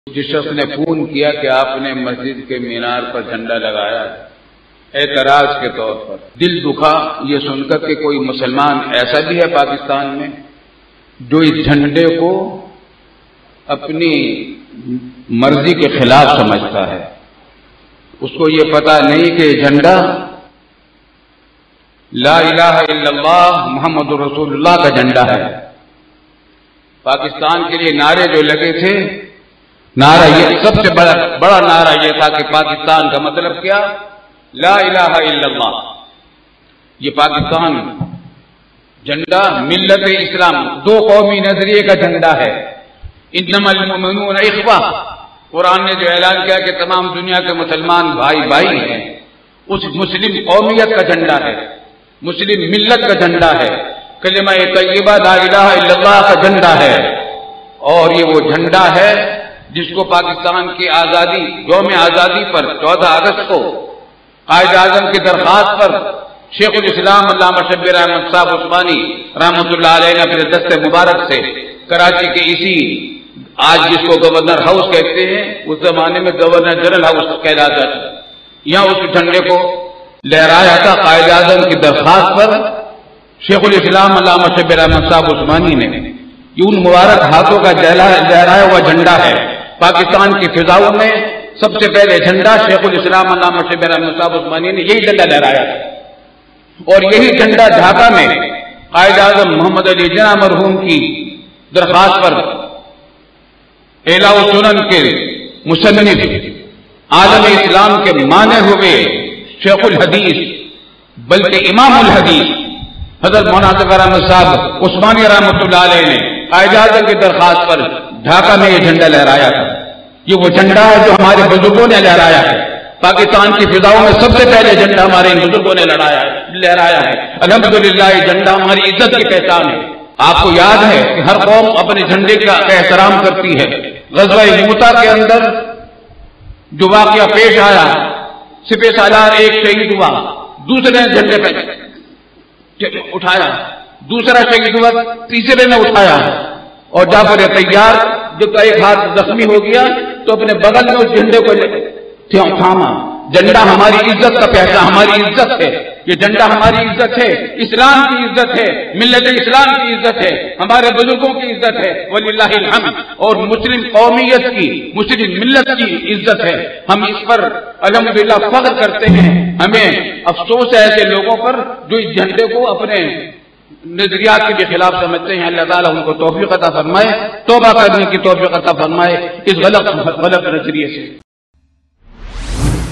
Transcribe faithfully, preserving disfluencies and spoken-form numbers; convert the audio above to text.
جس شخص نے فون کیا کہ آپ نے مسجد کے مینار پر جھنڈا لگایا اعتراض کے طور پر، دل دکھا یہ سن کر کہ کوئی مسلمان ایسا بھی ہے پاکستان میں جو اس جھنڈے کو اپنی مرضی کے خلاف سمجھتا ہے۔ اس کو یہ پتہ نہیں کہ جھنڈا لا الہ الا اللہ محمد رسول اللہ کا جھنڈا ہے۔ پاکستان کے لیے نعرے جو لگے تھے، نعرہ یہ سب سے بڑا بڑا نعرہ یہ تھا کہ پاکستان کا مطلب کیا؟ لا الہ الا اللہ۔ یہ پاکستان جھنڈا ملت اسلام، دو قومی نظریے کا جھنڈا ہے۔ انما المؤمنون اخوہ، قرآن نے جو اعلان کیا کہ تمام دنیا کے مسلمان بھائی بھائی ہیں، اس مسلم قومیت کا جھنڈا ہے، مسلم ملت کا جھنڈا ہے، کلمہ طیبہ لا الہ الا اللہ کا جھنڈا ہے۔ اور یہ وہ جھنڈا ہے جس کو پاکستان کی آزادی، یوم آزادی پر چودہ اگست کو قائد اعظم کی درخواست پر شیخ الاسلام علامہ شبیر احمد صاحب عثمانی رحمۃ اللہ علیہ نے اپنے دست مبارک سے کراچی کے اسی آج جس کو گورنر ہاؤس کہتے ہیں، اس زمانے میں گورنر جنرل ہاؤس کہلاتا تھا، یہاں اس جھنڈے کو لہرایا تھا قائد اعظم کی درخواست پر شیخ الاسلام علامہ شبیر احمد صاحب عثمانی نے۔ یہ ان مبارک ہاتھوں کا لہرایا ہوا جھنڈا ہے۔ پاکستان کی فضاؤں میں سب سے پہلے جھنڈا شیخ الاسلام علامہ شبیر احمد صاحب عثمانی نے یہی جھنڈا لہرایا تھا، اور یہی جھنڈا ڈھاکہ میں قائد اعظم محمد علی جناح مرحوم کی درخواست پر اعلاء السنن کے مصنف عالم اسلام کے مانے ہوئے شیخ الحدیث بلکہ امام الحدیث حضرت مولانا احمد صاحب عثمانی رحمۃ اللہ علیہ نے قائد اعظم کی درخواست پر ڈھاکہ میں یہ جھنڈا لہرایا تھا۔ یہ وہ جھنڈا ہے جو ہمارے بزرگوں نے لہرایا ہے۔ پاکستان کی فضاؤں میں سب سے پہلے جھنڈا ہمارے بزرگوں نے لہرایا ہے لہرایا ہے الحمدللہ یہ جھنڈا ہماری عزت کی پہچان ہے۔ آپ کو یاد ہے کہ ہر قوم اپنے جھنڈے کا احترام کرتی ہے۔ غزوہ موتا کے اندر جو واقعہ پیش آیا، سپہ سالار ایک شہید ہوا، دوسرے نے جھنڈے پہ اٹھایا، دوسرا شہید ہوا، تیسرے نے اٹھایا، اور جعفر طیار جب ایک ہاتھ زخمی ہو گیا تو اپنے بغل میں اس جھنڈے کو تھاما۔ جھنڈا ہماری عزت کا پہچان، ہماری عزت ہے، یہ جھنڈا ہماری عزت ہے، اسلام کی عزت ہے، ملت اسلام کی عزت ہے، ہمارے بزرگوں کی عزت ہے، وللہ الحمد، اور مسلم قومیت کی، مسلم ملت کی عزت ہے۔ ہم اس پر الحمدللہ فخر کرتے ہیں۔ ہمیں افسوس ہے ایسے لوگوں پر جو اس جھنڈے کو اپنے نظریات کے خلاف سمجھتے ہیں۔ اللہ تعالیٰ ان کو توفیق عطا فرمائے، توبہ کرنے کی توفیق عطا فرمائے اس غلط غلط نظریے سے۔